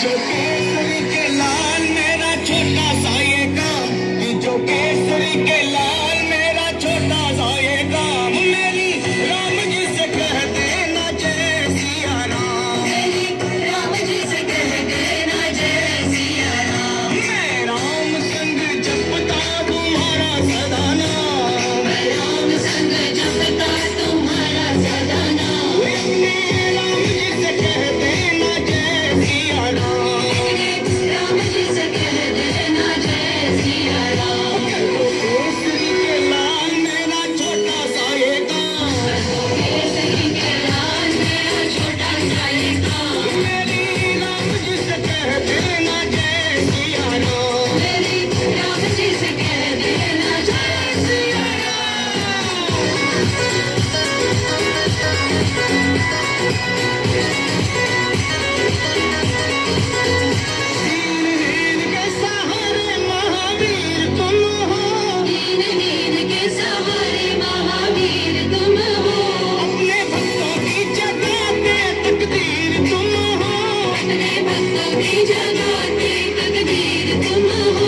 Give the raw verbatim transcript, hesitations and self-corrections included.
जो केसरी के लाल मेरा छोटा सा ये काम, जो केसरी के लाल मेरा छोटा सा ये काम, मेरी राम जी से कह देना जय सिया राम, मेरी राम जी से कह देना जय सिया राम। मैं राम संग जपता तुम्हारा सदा नाम, मैं राम संग जपता तुम्हारा सदा नाम, अपने राम जी से कह देना जय सिया राम, राम जी से कह देना जय सिया राम। केसरी के लाल मेरा छोटा सा ये काम, केसरी के लाल मेरा छोटा सा ये काम, मेरी राम जी से कह देना जय सिया राम, मेरी राम जी से कह देना जय सिया राम। दीन हीन के सहारे महावीर तुम हो, दीन हीन के सहारे महावीर तुम हो, अपने भक्तों की जगाते तकदीर तुम हो, अपने भक्तों की जगाते तकदीर तुम हो।